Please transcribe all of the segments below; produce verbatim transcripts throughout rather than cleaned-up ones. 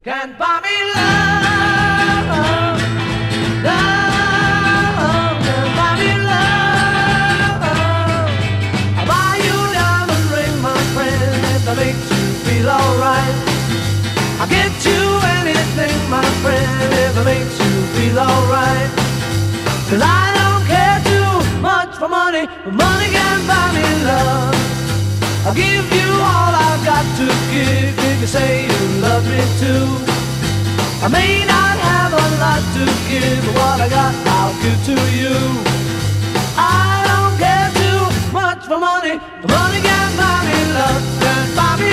Can't buy me love, love, can't buy me love. I'll buy you a diamond ring, my friend, if that makes you feel alright. I'll get you anything, my friend, if it makes you feel alright. Cause I don't care too much for money, but money can't buy me love. I'll give you all I've got to give if you say you love me too. I may not have a lot to give, but what I got I'll give to you. I don't care too much for money, but money can't buy me love, can't buy me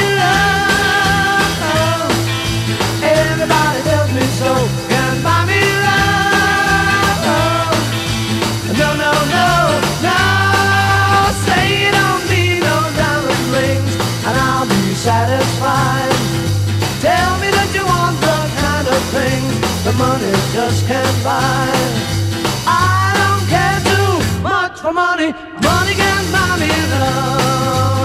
love. Everybody tells me so, can't buy me love. No, no, no, no. Say you don't need no diamond rings, and I'll be satisfied. Tell me that you want the kind of things that money just can't buy. I don't care too much for money, money can't buy me love.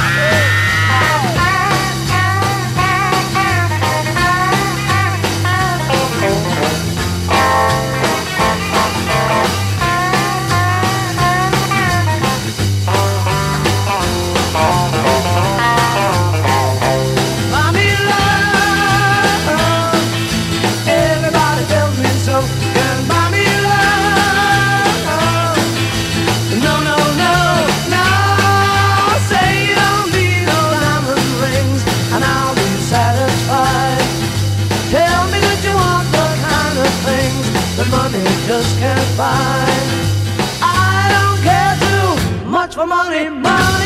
Money just can't buy. I don't care too much for money, money